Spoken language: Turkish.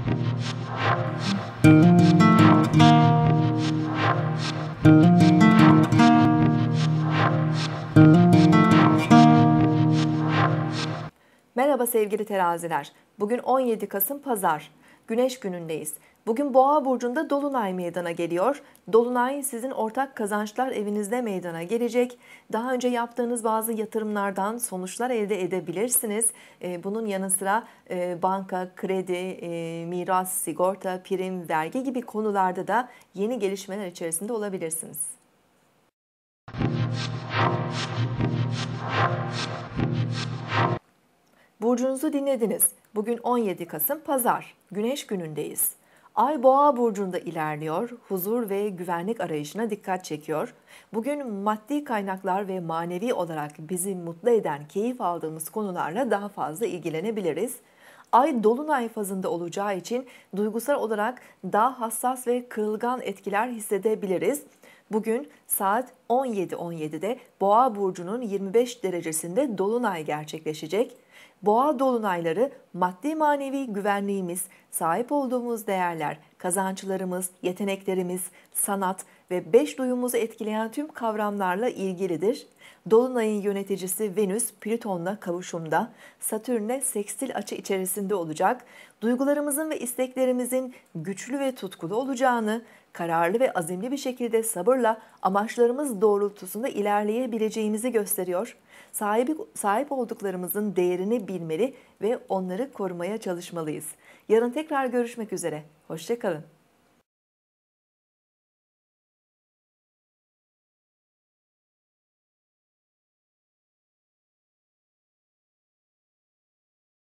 Merhaba sevgili teraziler. Bugün 17 Kasım Pazar. Güneş günündeyiz. Bugün Boğa burcunda dolunay meydana geliyor. Dolunay sizin ortak kazançlar evinizde meydana gelecek. Daha önce yaptığınız bazı yatırımlardan sonuçlar elde edebilirsiniz. Bunun yanı sıra banka, kredi, miras, sigorta, prim, vergi gibi konularda da yeni gelişmeler içerisinde olabilirsiniz. Burcunuzu dinlediniz. Bugün 17 Kasım Pazar. Güneş günündeyiz. Ay Boğa burcunda ilerliyor, huzur ve güvenlik arayışına dikkat çekiyor. Bugün maddi kaynaklar ve manevi olarak bizi mutlu eden, keyif aldığımız konularla daha fazla ilgilenebiliriz. Ay dolunay fazında olacağı için duygusal olarak daha hassas ve kırılgan etkiler hissedebiliriz. Bugün saat 17.17'de Boğa burcunun 25 derecesinde dolunay gerçekleşecek. Boğa dolunayları maddi manevi güvenliğimiz, sahip olduğumuz değerler, kazançlarımız, yeteneklerimiz, sanat ve beş duyumuzu etkileyen tüm kavramlarla ilgilidir. Dolunayın yöneticisi Venüs, Plüton'la kavuşumda, Satürn'le sekstil açı içerisinde olacak. Duygularımızın ve isteklerimizin güçlü ve tutkulu olacağını, kararlı ve azimli bir şekilde sabırla amaçlarımız doğrultusunda ilerleyebileceğimizi gösteriyor. Sahip olduklarımızın değerini bilmeli ve onları korumaya çalışmalıyız. Yarın tekrar görüşmek üzere. Hoşça kalın.